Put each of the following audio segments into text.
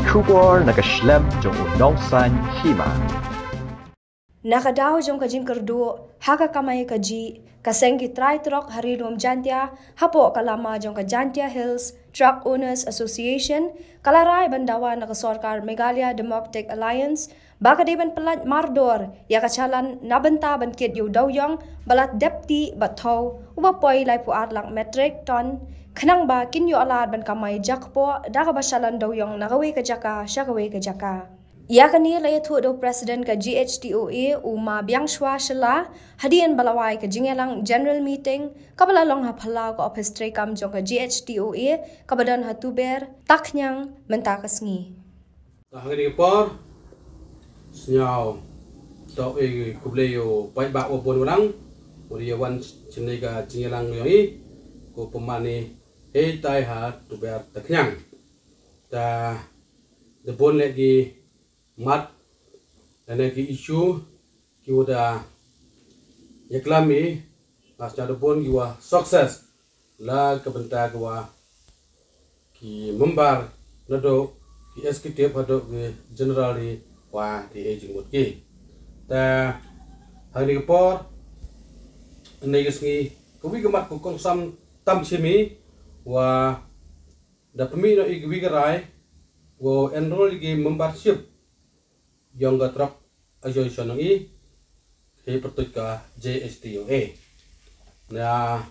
Kubor nakaslem jong unongsan hima. Nakadaw jong kajing kerdu, haka kamay kaji, kasenggi try truck hari duam jantia, hapo kalama jong ka Jantia Hills Truck Owners Association, kalaray bandawa nakasorkar Meghalaya Democratic Alliance, baka di ban pelat mardor, ya kacalan nabenta ban kit yu dawyong, balat depti bataw, ubapoy lai puar lang metric ton, kanang ba kinyo alad ban kamay jakpo, daga basalan dawyong nakawi ka jaka, syakawi ka jaka. Ia kani laya tu do Presiden ka GHTOA Uma Biangshwa Shala hadian balawai ka jingelang General Meeting kabalalong hapala ko office tray kam jong ka GHTOA kabadan hatuber taknyang mentakas ngi. Hari por senyau to kubleyo pai ba obon orang uri wan chinai ka jingelang yoi ko pemani tai ha tuber taknyang ta de bon lagi mat dan lagi isu kiwada yaklami pasca depon kiwa sukses la kebenta kiwa ki membar nado ki eksekutif hado ki generali wa di aging mut ki ta hari por nei gesngi kuwi kemat ku kongsam tam simi wa da pemino igwi gerai wo enroll gi membership yang gatrap association ini he pertuka JSTOA na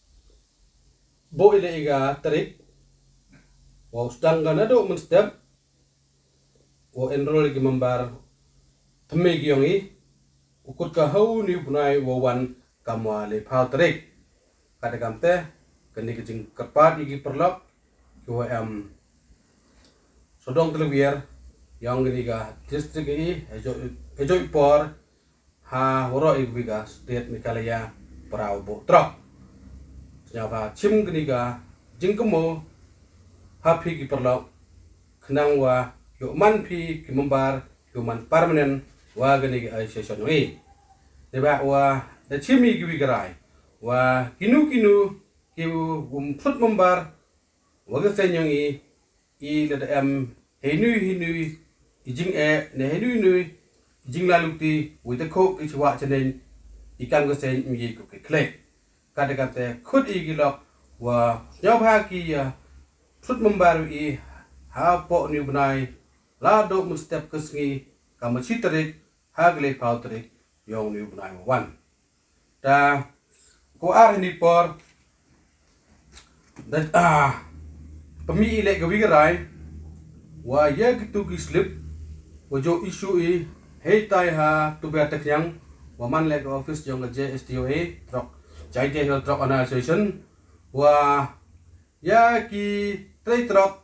bo ile iga tarik wa ustang ganado menstep wa enroll gi member thme gi yongi ukut ka hau ni bunai wa wan kamwa le phal tarik kada kamte kani kecing kepat igi perlok ko sodong telewier yang ketiga distrik ini ejo ipor ha woro ibiga state Meghalaya Prabowo truk siapa cim ketiga jingkemo hapi ki perlok kenang wa yoman pi ki membar yoman permanen wa ketiga association ini deba wa da cimi ki bigarai wa kinu ki put membar wa gesenyong i leda henu ijing ne henu ijing laluti wita ko ichwa chenen ikan go sen mi ko kle kada kate khud igilok wa nyabha ki sut membaru i ha po ni bunai la do mustep kesngi kamachi tarik hagle pautrik yong ni bunai wan da ko ar ni por da pemi ile gawi garai wa ya gitu ki slip wajo isu i hei tai ha tu ba tak yang waman leg office jong JSTOA truck Jantia Hills Truck Owners Association wa ya ki trai truck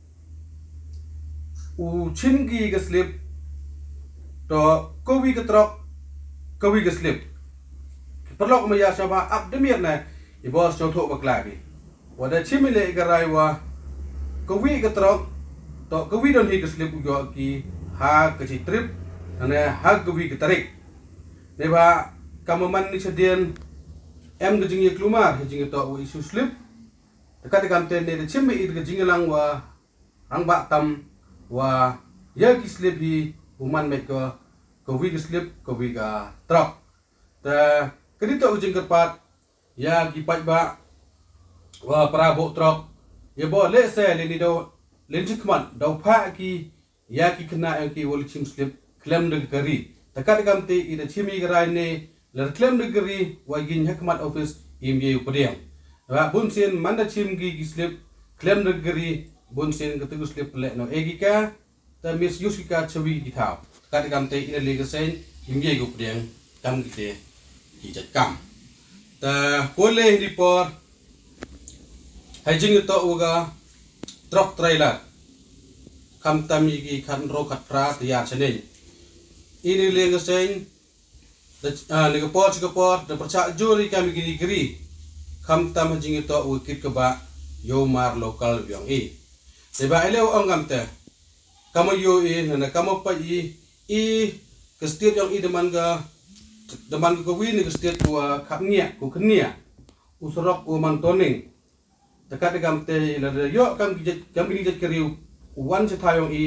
u chin gi slip to kowi ke truck kowi ke slip perlok ma ya sama ab demir na i bos jo tho bakla bi wa da chimile garai wa kowi ke truck to kowi don hi ke slip jo ki ha kecil trip dan ha kewi ketarik neba kamaman ni sedian kejing ye klumar kejing to isu slip dekat kamten ne chimbe it kejing lang wa rang ba tam wa ya ki slip hi uman me ko kewi slip kewi ka truk ta kedito kejing kerpat ya ki pat ba wa Prabowo truk ye bo le se le ni do len chikman do pha ki ya ki kena yang ki wol chim slip claim de gari takat kamte ida chimi garai ne ler claim de gari wa gin hikmat office imye upadiam wa bunsin manda chim gi slip claim de gari bunsin ketu slip le no egika ta mis yusika chawi ki thau takat kamte ida legasen imye upadiam kam gite ki jatkam ta kole report hajing to uga truck trailer kam tami ki kan ro katra tiar chene ini lega sen lega por da percak juri kami gini giri kam tam jing to wikit ke ba yo mar lokal yang seba ele ong kam te kamu yo na kamu pa i ke state yang deman ko wini ke state ko kapnia ko kenia usrok ko mantoning dekat kam te la yo kam gini kriu wan se thayong i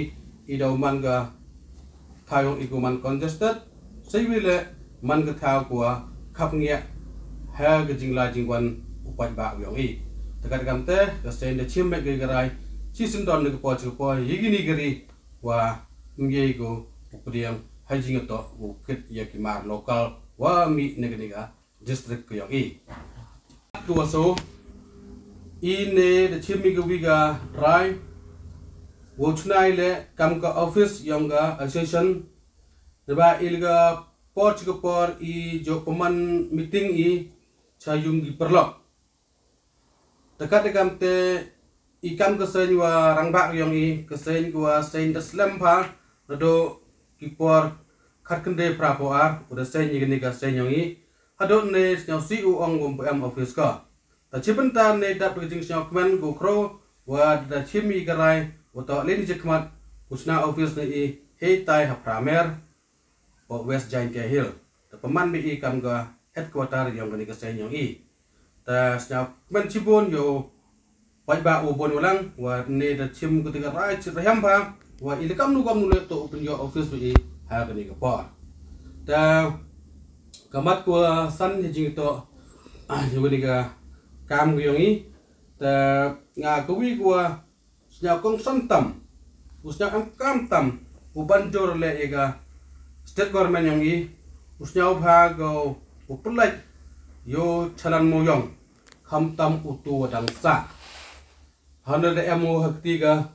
idau man ga thayong ikuman congested seiwile man ga thaw kwa khap ngia ha ga jingla jingwan upai ba yong I takat gamte ga sen de chim me ga garai chi sin don ga po yigini gari wa nge go upriang hajing to bukit yakimar lokal wa mi negeniga district ko yong I tua so ine de chim mi ga wiga rai wo chunai le kam ka office yong ga association deba ilga por I jo peman meeting I chayung gi perlok takat dekam te ikam kesen wa rangbak yong I kesen wa sen deslam pha do kipor khatkende prapoar udah sen yigni ga sen yong I hado ne snyau si u ong gum pm office ka ta chipenta ne dap jing snyau kmen go kro wa da chimi garai uto leni jekmat usna office ne I he tai ha pramer o West Giant Hill ta peman bi I kam ga headquarter yong gani ka sen yong I ta snyau men chibon yo pai ba u bon ulang wa ne da chim ku tiga rai chit raham ba wa ile kam nu le to open your office bi ha gani ka pa ta kamat ko san jing to yo gani ka kam yong I ta nga ko wi ko snyau kong san tam usnya am kam tam u banjor le ega state government yong I usnya bha go upulai yo chalan mo yong kham tam utu wadang sa hana de emo hakti ga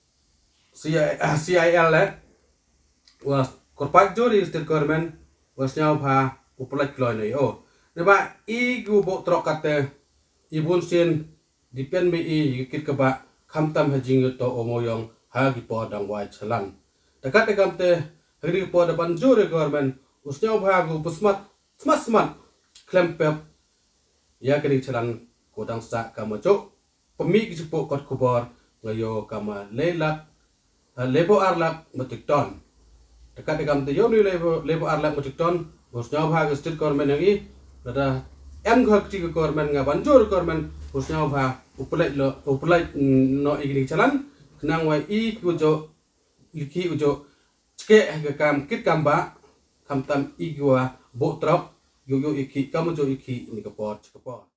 CIL le was korpak jori state government wasnya bha upulai kloi nei o ne ba I gu bo trokate ibun sin depend me I kit ka ba kham tam hajing to omoyong ha gi po dang wai chalan takat de kamte hagri po da banjore government usnya bha gu pusmat smart klempep ya kini chalan kodang sa kama jo pemi ki po kot kubor ngayo kama lebo arlak metik ton dekat de kamte yo ni lebo arlak metik ton usnya bha gu state government yang I ada em khak ti government nga banjor government usnya bha upulai no igni chalan nang wai I kujo liki ujo cike ga kam kit kamba kam tam igwa bo trop yo iki kamu jo iki ni kapot